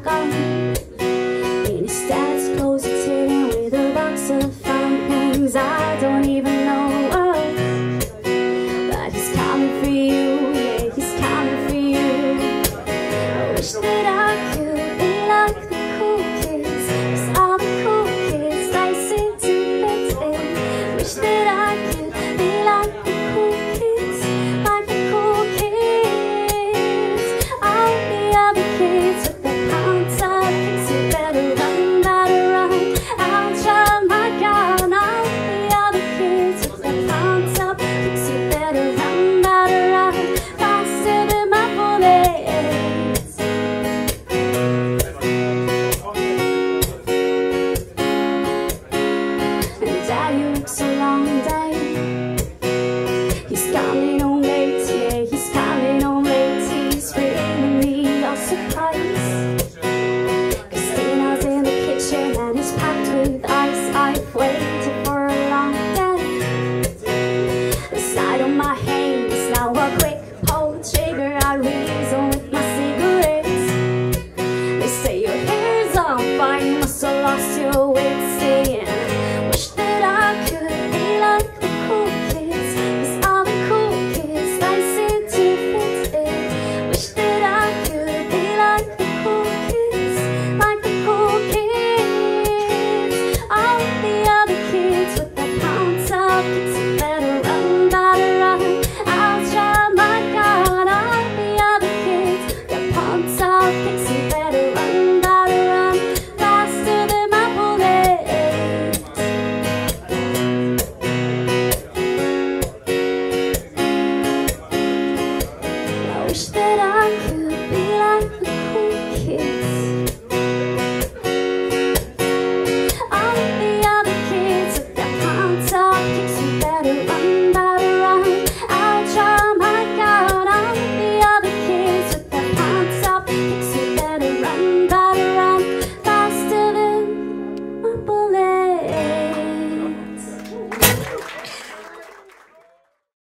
shotgun. In his dad's clothes, it's hidden with a box of fun things I don't even know. But he's coming for you, yeah, he's coming for you. I wish that I could be like the cool kids, 'cause all the cool kids they seem to fit in. Wish that I could be like the cool kids, like the cool kids. All the other kids with their pants up, thinks you better run, better run. I'll try my gun. All the other kids with their pants up, thinks you better run, better run. Faster than my bullets. And Daddy works a long day. He's coming home late, yeah, he's coming home late. He's bringing me all surprise. Christina's in the kitchen and it's packed with ice. I've waited for a long day. The side of my hand is now a quick pull trigger. I reason with my cigarettes. They say your hair's on fire, you must have lost your wits. Saying, wish that I could be like the cool kids, 'cause all the cool kids they seem to fit in. Wish that I could be like the cool kids, like the cool kids. All the other kids with their pants up, kids you better run, better run. I'll try my gun. All the other kids, their pants up, kids you better run, better run. Faster than my bullets. I wish that I could be like the